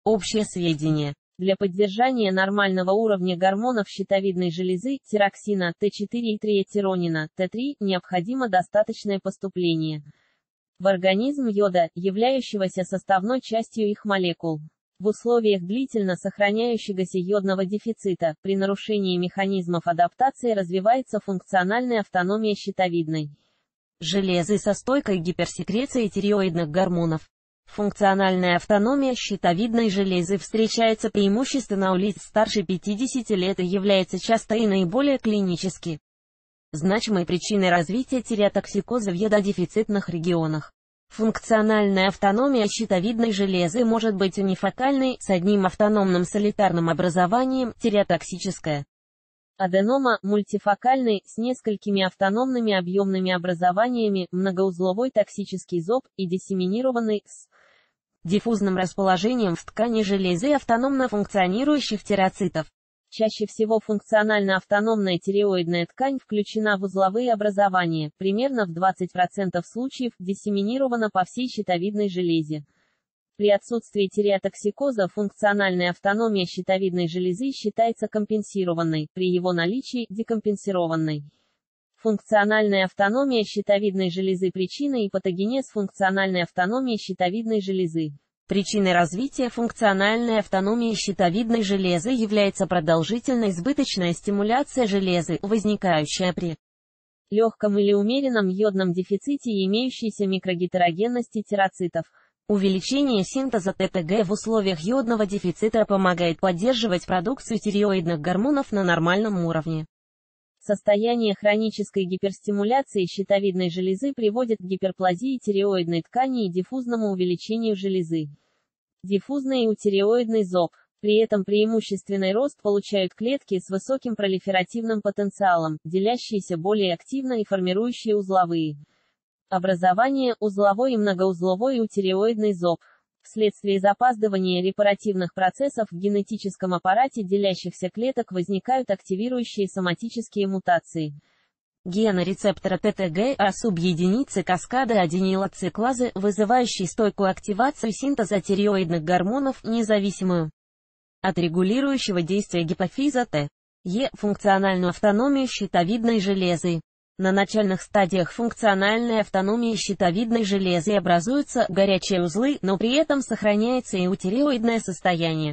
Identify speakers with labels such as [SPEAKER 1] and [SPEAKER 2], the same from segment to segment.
[SPEAKER 1] Общее сведение. Для поддержания нормального уровня гормонов щитовидной железы, тироксина, Т4 и триэтиронина, Т3, необходимо достаточное поступление в организм йода, являющегося составной частью их молекул. В условиях длительно сохраняющегося йодного дефицита, при нарушении механизмов адаптации развивается функциональная автономия щитовидной железы со стойкой гиперсекрецией тиреоидных гормонов. Функциональная автономия щитовидной железы встречается преимущественно у лиц старше 50 лет и является частой и наиболее клинически значимой причиной развития тиреотоксикоза в йододефицитных регионах. Функциональная автономия щитовидной железы может быть унифокальной, с одним автономным солитарным образованием, тиреотоксическая аденома, мультифокальной, с несколькими автономными объемными образованиями, многоузловой токсический зоб, и диссеминированной, с диффузным расположением в ткани железы автономно функционирующих тиреоцитов. Чаще всего функционально-автономная тиреоидная ткань включена в узловые образования, примерно в 20% случаев, диссеминирована по всей щитовидной железе. При отсутствии тиреотоксикоза функциональная автономия щитовидной железы считается компенсированной, при его наличии – декомпенсированной. Функциональная автономия щитовидной железы. Причина и патогенез функциональной автономии щитовидной железы. Причиной развития функциональной автономии щитовидной железы является продолжительная избыточная стимуляция железы, возникающая при легком или умеренном йодном дефиците и имеющейся микрогетерогенности тиреоцитов. Увеличение синтеза ТТГ в условиях йодного дефицита помогает поддерживать продукцию тиреоидных гормонов на нормальном уровне. Состояние хронической гиперстимуляции щитовидной железы приводит к гиперплазии тиреоидной ткани и диффузному увеличению железы. Диффузный и утиреоидный зоб. При этом преимущественный рост получают клетки с высоким пролиферативным потенциалом, делящиеся более активно и формирующие узловые образования, узловой и многоузловой утиреоидный зоб. Вследствие запаздывания репаративных процессов в генетическом аппарате делящихся клеток возникают активирующие соматические мутации. Гена рецептора ТТГ, а субъединицы каскада аденилоциклазы, вызывающие стойкую активацию синтеза тиреоидных гормонов, независимую от регулирующего действия гипофиза Т.Е. функциональную автономию щитовидной железы. На начальных стадиях функциональной автономии щитовидной железы образуются горячие узлы, но при этом сохраняется и утиреоидное состояние.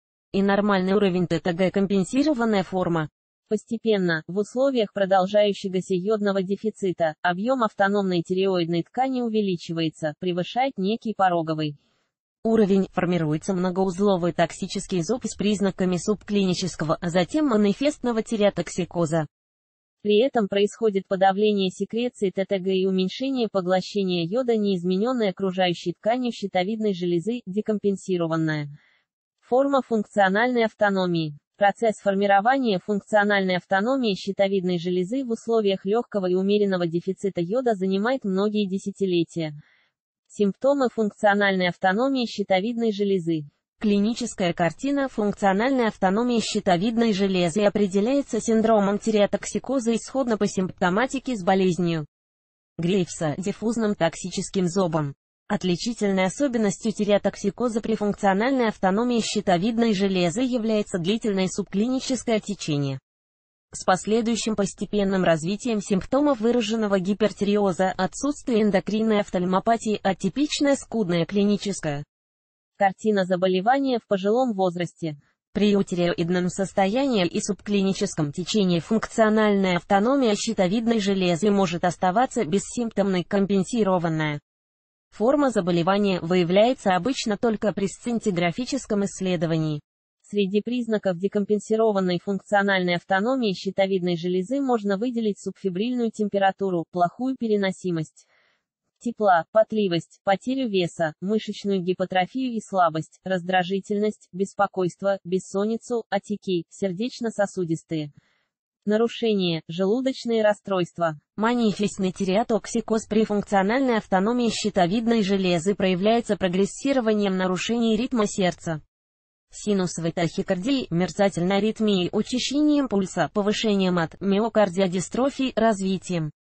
[SPEAKER 1] И нормальный уровень ТТГ, компенсированная форма. Постепенно, в условиях продолжающегося йодного дефицита, объем автономной тиреоидной ткани увеличивается, превышает некий пороговый уровень, формируется многоузловый токсический зоб с признаками субклинического, а затем манифестного тиреотоксикоза. При этом происходит подавление секреции ТТГ и уменьшение поглощения йода неизмененной окружающей тканью щитовидной железы, декомпенсированная форма функциональной автономии. Процесс формирования функциональной автономии щитовидной железы в условиях легкого и умеренного дефицита йода занимает многие десятилетия. Симптомы функциональной автономии щитовидной железы. Клиническая картина функциональной автономии щитовидной железы определяется синдромом тиреотоксикоза исходно по симптоматике с болезнью Грейвса, диффузным токсическим зобом. Отличительной особенностью тиреотоксикоза при функциональной автономии щитовидной железы является длительное субклиническое течение с последующим постепенным развитием симптомов выраженного гипертиреоза, отсутствие эндокринной офтальмопатии, атипичная скудная клиническая картина заболевания в пожилом возрасте. При утиреоидном состоянии и субклиническом течении функциональная автономия щитовидной железы может оставаться бессимптомной. Компенсированная форма заболевания выявляется обычно только при сцинтиграфическом исследовании. Среди признаков декомпенсированной функциональной автономии щитовидной железы можно выделить субфебрильную температуру, плохую переносимость тепла, потливость, потерю веса, мышечную гипотрофию и слабость, раздражительность, беспокойство, бессонницу, отеки, сердечно-сосудистые нарушения, желудочные расстройства. Манифестный тиреотоксикоз при функциональной автономии щитовидной железы проявляется прогрессированием нарушений ритма сердца, синусовой тахикардией, мерцательной аритмией, учащением пульса, повышением миокардиодистрофии, развитием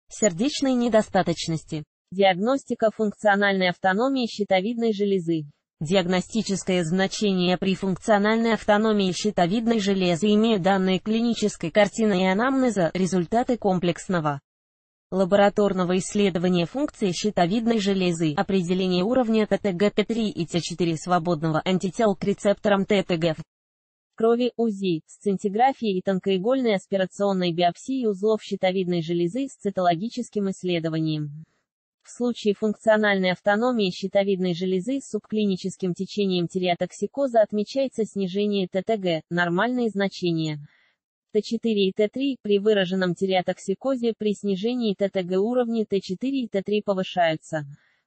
[SPEAKER 1] сердечной недостаточности. Диагностика функциональной автономии щитовидной железы.
[SPEAKER 2] Диагностическое значение при функциональной автономии щитовидной железы имеют данные клинической картины и анамнеза, результаты комплексного лабораторного исследования функции щитовидной железы, определение уровня ТТГ-Т3 и Т4 свободного антител к рецепторам ТТГ.
[SPEAKER 1] Крови, УЗИ, сцинтиграфии и тонкоигольной аспирационной биопсии узлов щитовидной железы с цитологическим исследованием. В случае функциональной автономии щитовидной железы с субклиническим течением тиреотоксикоза отмечается снижение ТТГ, нормальные значения. Т4 и Т3 при выраженном тиреотоксикозе при снижении ТТГ уровни Т4 и Т3 повышаются.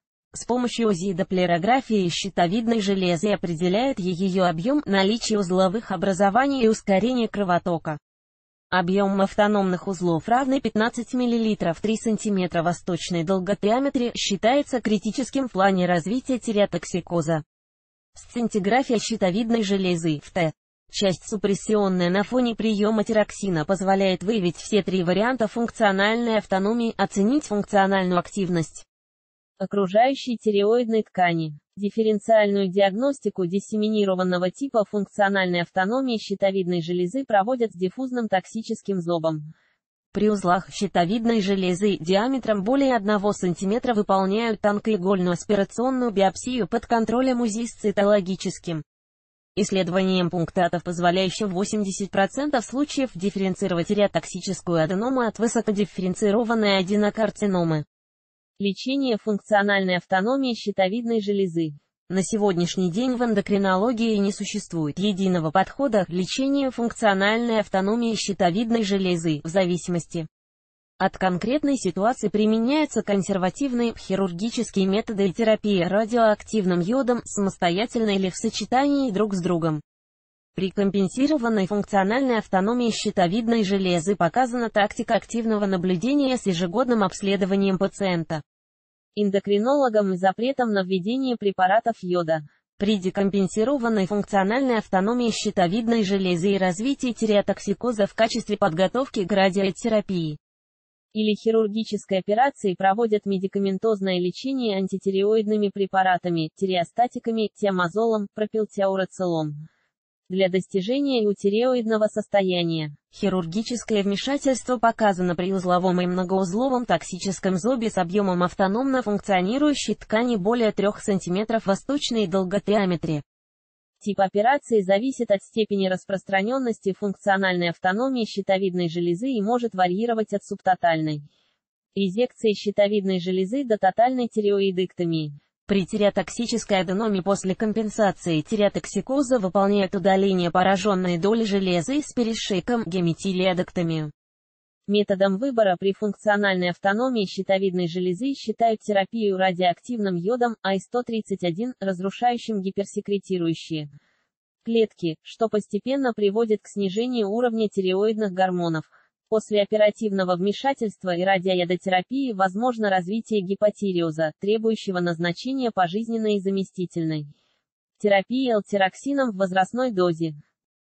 [SPEAKER 2] С помощью УЗИ-доплерографии щитовидной железы определяет ее объем, наличие узловых образований и ускорение кровотока. Объем автономных узлов равный 15 мл 3 см восточной долгодиаметре считается критическим в плане развития тиреотоксикоза. Сцинтиграфия щитовидной железы в Т. Часть супрессионная на фоне приема тироксина позволяет выявить все три варианта функциональной автономии, оценить функциональную активность
[SPEAKER 1] окружающей тиреоидной ткани. Дифференциальную диагностику диссеминированного типа функциональной автономии щитовидной железы проводят с диффузным токсическим зобом.
[SPEAKER 2] При узлах щитовидной железы диаметром более 1 см выполняют тонкоигольную аспирационную биопсию под контролем УЗИ с цитологическим исследованием пунктатов, позволяющим в 80% случаев дифференцировать тиреотоксическую аденому от высокодифференцированной аденокарциномы.
[SPEAKER 1] Лечение функциональной автономии щитовидной железы.
[SPEAKER 2] На сегодняшний день в эндокринологии не существует единого подхода к лечению функциональной автономии щитовидной железы. В зависимости от конкретной ситуации применяются консервативные хирургические методы и терапия радиоактивным йодом, самостоятельно или в сочетании друг с другом. При компенсированной функциональной автономии щитовидной железы показана тактика активного наблюдения с ежегодным обследованием пациента
[SPEAKER 1] эндокринологом и запретом на введение препаратов йода.
[SPEAKER 2] При декомпенсированной функциональной автономии щитовидной железы и развитии тиреотоксикоза в качестве подготовки к радиотерапии
[SPEAKER 1] или хирургической операции проводят медикаментозное лечение антитиреоидными препаратами, тиреостатиками, тиамазолом, пропилтиаурацилом для достижения эутиреоидного состояния.
[SPEAKER 2] Хирургическое вмешательство показано при узловом и многоузловом токсическом зобе с объемом автономно функционирующей ткани более 3 см в восточной долгодиаметре.
[SPEAKER 1] Тип операции зависит от степени распространенности функциональной автономии щитовидной железы и может варьировать от субтотальной резекции щитовидной железы до тотальной тиреоидэктомии.
[SPEAKER 2] При тиреотоксической аденоме после компенсации тиреотоксикоза выполняют удаление пораженной доли железы с перешейком, геметилиэдоктомию.
[SPEAKER 1] Методом выбора при функциональной автономии щитовидной железы считают терапию радиоактивным йодом Ай-131, разрушающим гиперсекретирующие клетки, что постепенно приводит к снижению уровня тиреоидных гормонов. После оперативного вмешательства и радиоядотерапии возможно развитие гипотиреоза, требующего назначения пожизненной и заместительной терапии L-тироксином в возрастной дозе.